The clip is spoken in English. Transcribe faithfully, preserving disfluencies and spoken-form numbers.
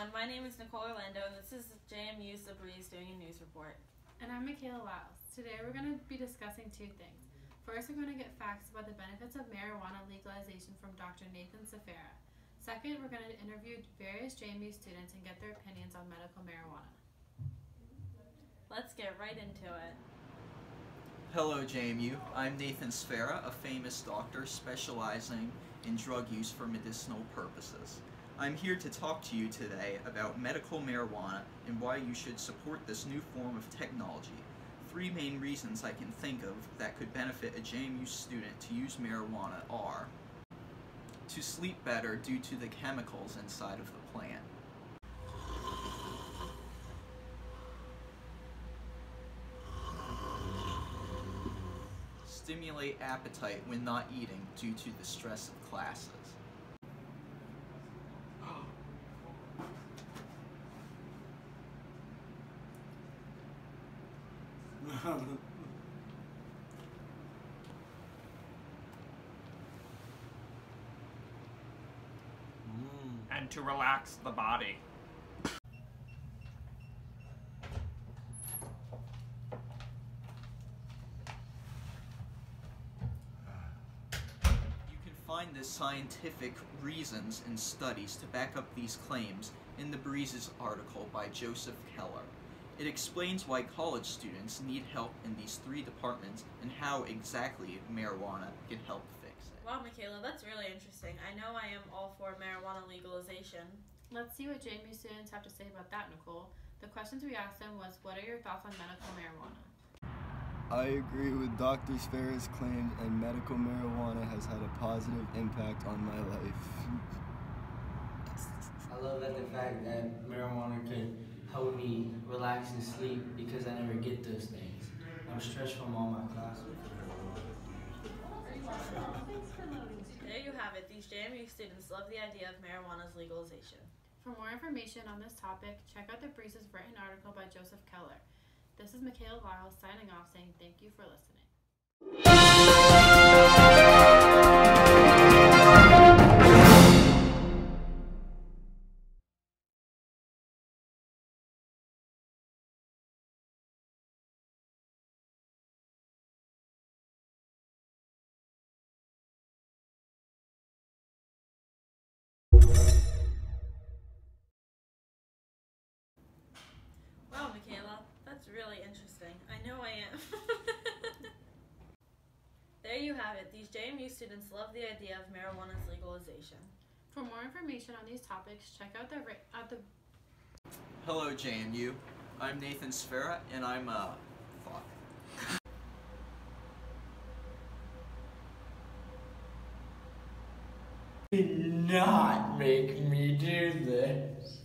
everyone, my name is Nicole Orlando and this is J M U's The Breeze doing a news report. And I'm Michaela Wiles. Today we're going to be discussing two things. First, we're going to get facts about the benefits of marijuana legalization from Doctor Nathan Safera. Second, we're going to interview various J M U students and get their opinions on medical marijuana. Let's get right into it. Hello J M U, I'm Nathan Safera, a famous doctor specializing in drug use for medicinal purposes. I'm here to talk to you today about medical marijuana and why you should support this new form of technology. Three main reasons I can think of that could benefit a J M U student to use marijuana are: to sleep better due to the chemicals inside of the plant, stimulate appetite when not eating due to the stress of classes, and to relax the body. You can find the scientific reasons and studies to back up these claims in the Breeze's article by Joseph Keller. It explains why college students need help in these three departments and how exactly marijuana can help fix it. Wow, Michaela, that's really interesting. I know I am all for marijuana legalization. Let's see what J M U students have to say about that, Nicole. The questions we asked them was, what are your thoughts on medical marijuana? I agree with Doctor Safera's claims, and medical marijuana has had a positive impact on my life. I love that the fact that marijuana can help me relax and sleep because I never get those things. I'm stressed from all my classes. There you have it. These J M U students love the idea of marijuana's legalization. For more information on this topic, check out the Breeze's written article by Joseph Keller. This is Michaela Wiles signing off, saying thank you for listening. Wow, Michaela, that's really interesting. I know I am. There you have it. These J M U students love the idea of marijuana's legalization. For more information on these topics, check out the out the. Hello J M U, I'm Nathan Safera and I'm uh, fuck. Do not make me do this.